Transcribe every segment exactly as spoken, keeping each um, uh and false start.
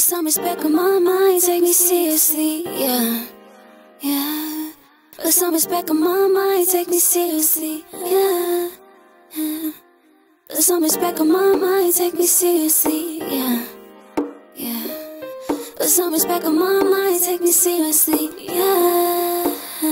some respect on my mind, take me seriously, yeah, yeah. Put some respect on my mind, take me seriously, yeah, yeah. Put some respect on my mind, take me seriously, yeah, yeah. Put some respect on my mind, take me seriously, yeah.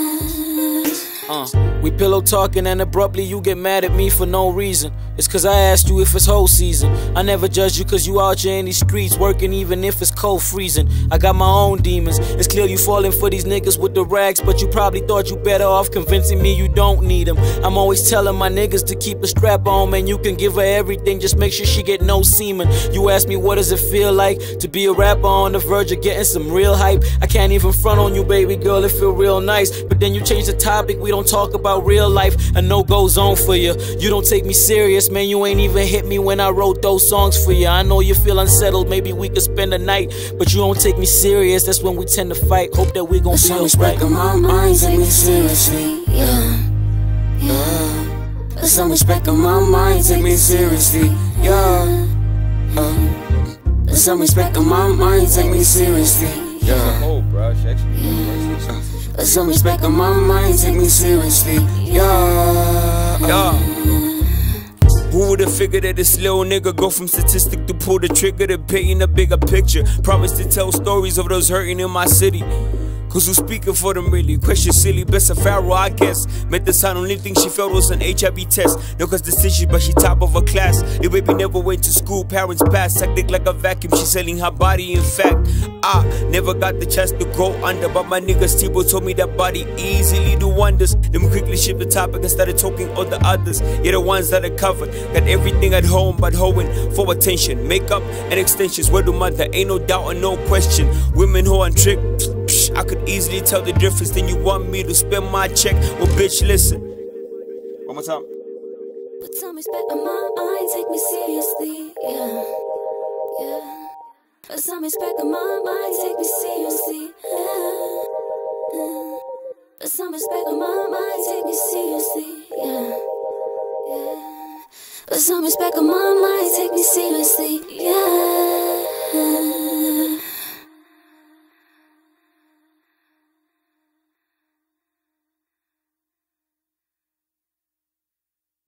Uh, we pillow talking and abruptly you get mad at me for no reason. It's cause I asked you if it's whole season. I never judge you cause you out here in these streets working even if it's cold freezing. I got my own demons. It's clear you falling for these niggas with the rags, but you probably thought you better off convincing me you don't need them. I'm always telling my niggas to keep a strap on, man. You can give her everything, just make sure she get no semen. You ask me what does it feel like to be a rapper on the verge of getting some real hype. I can't even front on you, baby girl, it feel real nice. But then you change the topic, we don't talk about real life. A no goes on for you. You don't take me serious, man. You ain't even hit me when I wrote those songs for you. I know you feel unsettled, maybe we could spend the night, but you don't take me serious, that's when we tend to fight. Hope that we gon' feel right. Put some respect on my mind, take me seriously, yeah, yeah. Put some respect on my mind, take me seriously, yeah, uh. Put some respect on my mind, take me seriously, yeah. Oh, bro, she actually yeah. Put some respect on my mind, take me seriously, yeah, yeah. Who would've figured that this little nigga go from statistic to pull the trigger to painting a bigger picture? Promise to tell stories of those hurting in my city. Cause who's speaking for them really? Question silly, Besa Pharaoh, I guess. Met the sign, only thing she felt was an H I V test. No cause decision, but she top of her class. The baby never went to school, parents passed. Acting like a vacuum, she selling her body. In fact, I never got the chance to go under, but my nigga Steve told me that body easily do wonders. Then we quickly shift the topic and started talking on the others. Yeah, the ones that are covered. Got everything at home but hoeing for attention. Makeup and extensions, word to mother, ain't no doubt and no question. Women who on trick, I could easily tell the difference. Then you want me to spend my check? Well, bitch, listen. One more time. Put some respect on my mind, take me seriously, yeah, yeah. Put some respect on my mind, take me seriously, yeah, yeah. Put some respect on my mind, take me seriously, yeah, yeah. Put some respect on my mind, take me seriously, yeah.